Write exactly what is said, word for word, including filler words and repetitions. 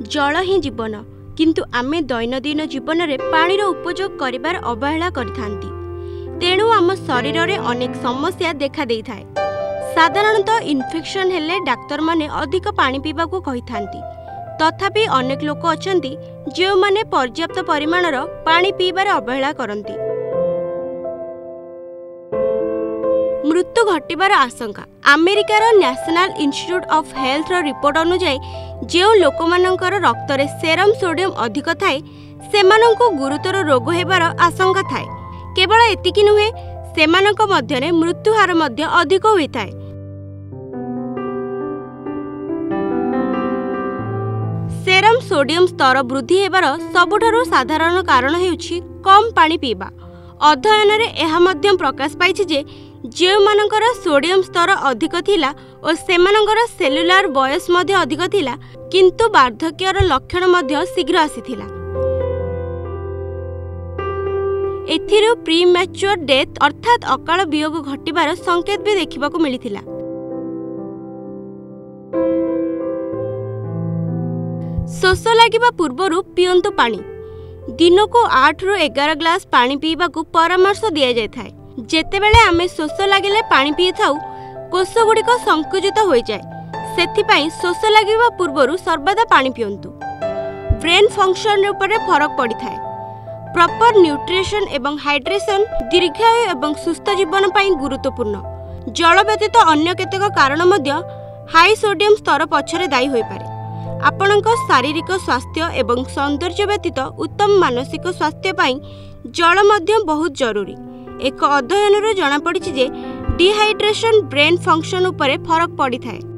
जल ही जीवन किंतु आमे दैनंदिन जीवन में पानी उपयोग करिबार अवहेला करिथांती। तेणु आम शरीर में अनेक समस्या देखा देई थाए। साधारणतः इन्फेक्शन हेले डाक्तर माने अधिक पानी पीवा को कहि थांती। तथापि अनेक लोक अछंती जो माने पर्याप्त परिमाणर पानी पीबार अवहेला करंती। मृत्यु घटिबार आशंका। अमेरिकार National Institute of Health report अनुसार जो लोक मानकर रक्त रे सेरम सोडियम अधिक थाए सेमानंको गुरुतर रोग हेबार आशंका थाए। केवल एतिकी नुहे सेमानंक मध्यरे मृत्यु हार मध्य अधिक होइथाए। सेरम सोडियम स्तर वृद्धि हेबार सबुठारु साधारण कारण हेउछि कम पानी पीबा। अध्ययन रे एहा मध्यम प्रकाश पाइछि जे जो मानकर सोडियम स्तर अधिक थिला और सेमानकर सेलुलार बयस मध्य अधिक थिला किंतु वार्धक्यर लक्षण मध्य शीघ्र आसीथिला। एथिरु प्रीमैच्योर डेथ अर्थात अकाल वियोग घटिबार संकेत भी देखिबाकू मिलिथिला। शोष लागिबा पूर्वरु पियंतु पानी। दिन को आठ रु एगार ग्लास पानी पीबाकू परामर्श दिया जाय थाए। जेतेबेले आमे शोष लागिले पानी पी थाउ कोष गुड़िक संकुचित हो जाए। सेथिपाई शोष लागिबा पूर्वरु सर्वदा पानी पियंतु। ब्रेन फंक्शन उपरे फरक पड़ी थाए। प्रॉपर न्यूट्रिशन एवं हाइड्रेशन दीर्घायु एवं सुस्थ जीवन पाई गुरुत्वपूर्ण। जल व्यतीत अन्य केतेक कारण मध्य हाई सोडियम स्तर पछरे दायी होई पारे। आपणक शारीरिक स्वास्थ्य एवं सौंदर्य व्यतीत उत्तम मानसिक स्वास्थ्य पाई जल मध्य बहुत जरूरी। एक अध्ययन जना पड़ी जे डिहाइड्रेशन ब्रेन फंक्शन उपरे फरक पड़ी थाए।